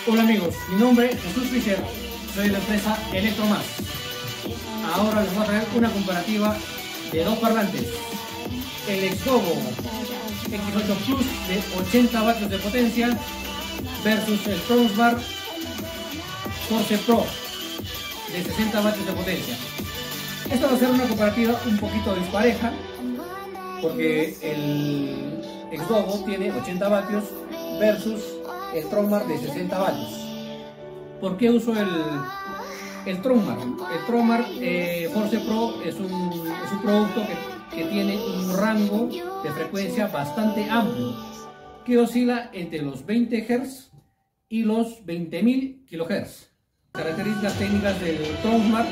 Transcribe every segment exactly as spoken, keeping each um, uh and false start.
Hola amigos, mi nombre es Jesús Fischer, soy de la empresa Electromas. Ahora les voy a traer una comparativa de dos parlantes. El Xdobo X ocho Plus de ochenta vatios de potencia versus el Tronsmart Force Pro de sesenta vatios de potencia. Esta va a ser una comparativa un poquito dispareja porque el Xdobo tiene ochenta vatios versus el Tronsmart de sesenta vatios. ¿Por qué uso el, el Tronsmart? El Tronsmart eh, Force Pro es un, es un producto que, que tiene un rango de frecuencia bastante amplio, que oscila entre los veinte hertz y los veinte mil kilohertz. Características técnicas del Tronsmart: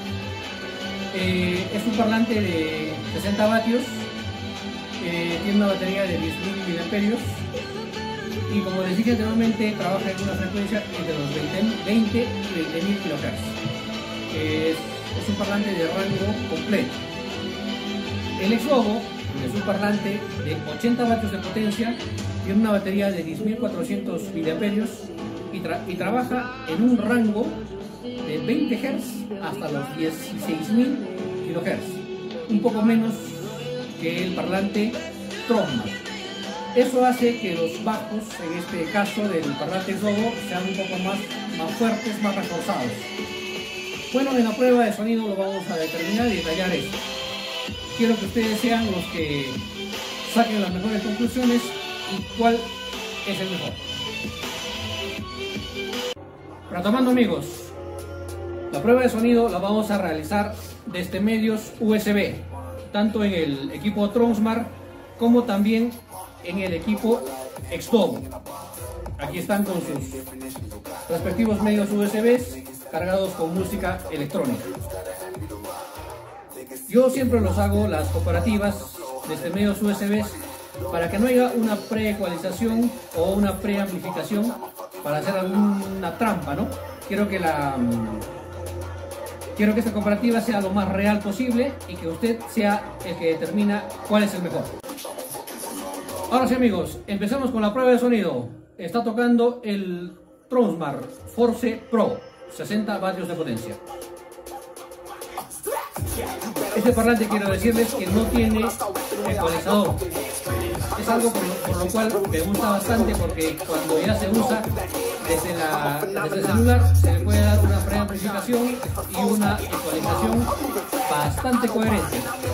eh, es un parlante de sesenta vatios, eh, tiene una batería de diez mil miliamperios y, como les dije anteriormente, trabaja en una frecuencia entre los veinte y veinte mil kilohertz. Es, es un parlante de rango completo. El Xdobo es un parlante de ochenta vatios de potencia, tiene una batería de diez mil cuatrocientos miliamperios y, tra y trabaja en un rango de veinte hertz hasta los dieciséis mil kilohertz, un poco menos que el parlante Tronsmart. Eso hace que los bajos, en este caso del parlante Xdobo, sean un poco más, más fuertes, más reforzados. Bueno, en la prueba de sonido lo vamos a determinar y detallar esto. Quiero que ustedes sean los que saquen las mejores conclusiones y cuál es el mejor. Retomando amigos, la prueba de sonido la vamos a realizar desde medios U S B, tanto en el equipo Tronsmart como también en el equipo Xdobo. Aquí están con sus respectivos medios U S B cargados con música electrónica. Yo siempre los hago las comparativas desde medios U S B para que no haya una preecualización o una preamplificación para hacer alguna trampa, ¿no? Quiero que la quiero que esta comparativa sea lo más real posible y que usted sea el que determina cuál es el mejor. Ahora sí amigos, empezamos con la prueba de sonido. Está tocando el Tronsmart Force Pro, sesenta vatios de potencia. Este parlante, quiero decirles que no tiene ecualizador. Es algo por lo, por lo cual me gusta bastante, porque cuando ya se usa desde, la, desde el celular se le puede dar una preamplificación y una ecualización bastante coherente.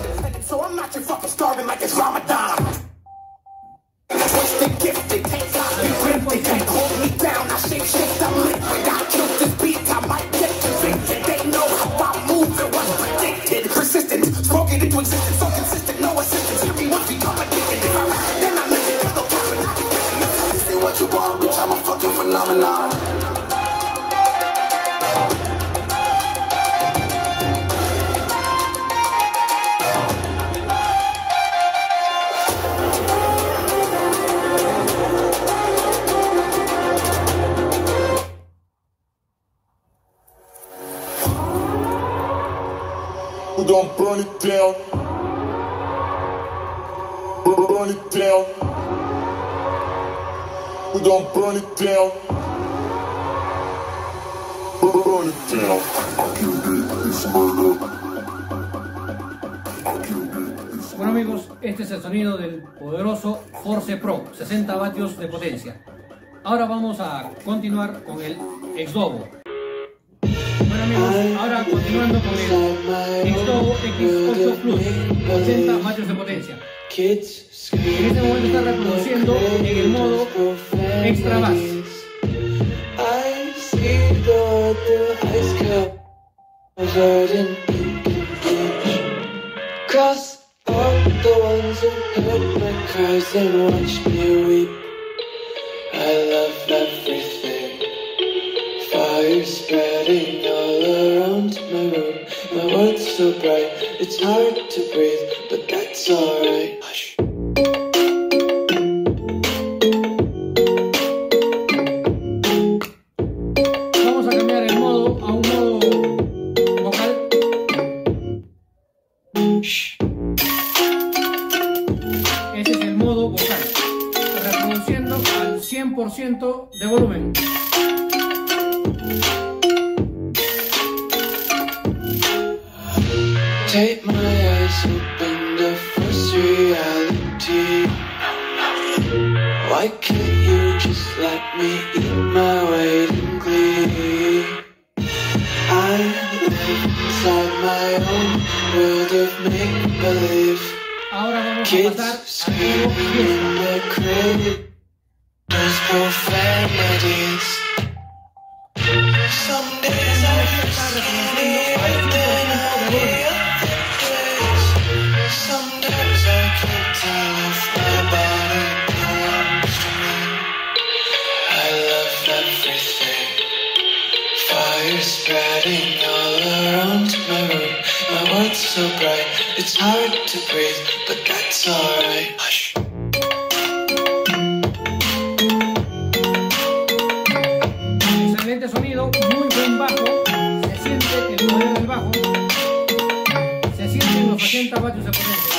We're gonna burn it down. Burn it down. We're gonna burn it down. Burn it down. I killed it, it's murder. Bueno amigos, este es el sonido del poderoso Force Pro, sesenta vatios de potencia. Ahora vamos a continuar con el Xdobo. Bueno amigos, ahora continuando con el Xdobo X ocho Plus, ochenta vatios de potencia. En este momento está reproduciendo en el modo Extra Bass. Fire spreading all around my room. My world's so bright, it's hard to breathe, but that's alright. Hush. Vamos a cambiar el modo a un modo vocal. Shh. Este es el modo vocal, reproduciendo al cien por ciento de volumen. Why can't you just let me eat my weight in glee? I live inside my own world of make-believe. Ahora vamos a Kids pasar screaming in the crib. There's profanities. Some days I feel sleep, then I feel days. Sometimes I can't tell if my body belongs to me. I love everything. Fire spreading all around my room. My world's so bright, it's hard to breathe, but that's alright. Hush. Excelente sonido, muy buen bajo. Se siente el poder del bajo. Se siente en los ochenta vatios de potencia.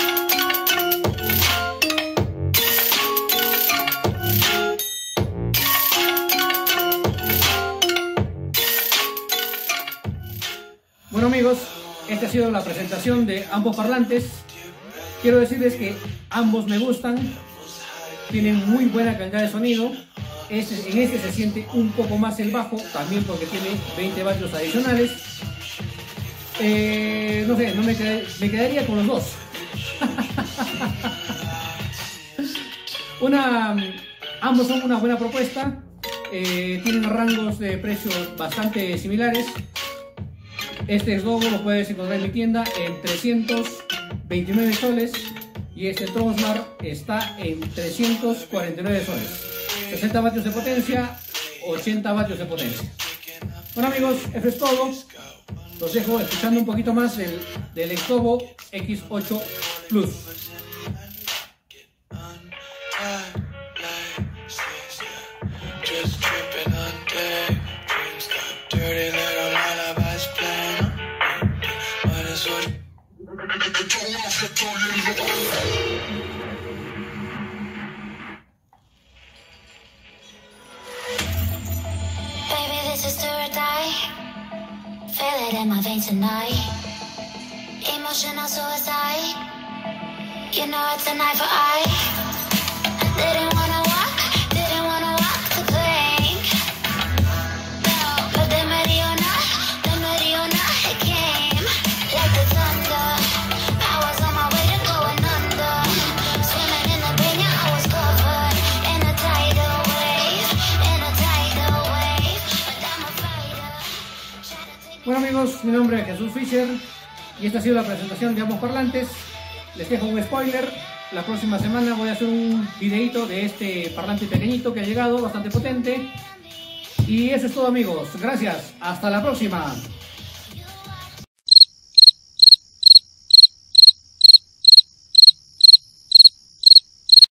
Bueno amigos, esta ha sido la presentación de ambos parlantes. Quiero decirles que ambos me gustan, tienen muy buena calidad de sonido. Este, en este se siente un poco más el bajo, también porque tiene veinte vatios adicionales. Eh, no sé, no me, qued me quedaría con los dos. una, ambos son una buena propuesta, eh, tienen rangos de precios bastante similares. Este Sdogo lo puedes encontrar en mi tienda en trescientos veintinueve soles y este Tronsmar está en trescientos cuarenta y nueve soles. sesenta vatios de potencia, ochenta vatios de potencia. Bueno amigos, eso es todo. Los dejo escuchando un poquito más del, del Extobo X ocho Plus. Baby, this is do or die. Feel it in my veins tonight. Emotional suicide. You know it's an eye for eye. Didn't wanna walk, didn't wanna walk the plank. No, but the Mariona, the Mariona, it came like the thunder. I was on my way to going under. Swimming in the peña, I was covered in a tidal wave, in a tidal wave. But I'm a fighter. Try to take me. Bueno amigos, mi nombre es Jesús Fischer y esta ha sido la presentación de ambos parlantes. Les dejo un spoiler, la próxima semana voy a hacer un videito de este parlante pequeñito que ha llegado, bastante potente. Y eso es todo amigos, gracias, hasta la próxima.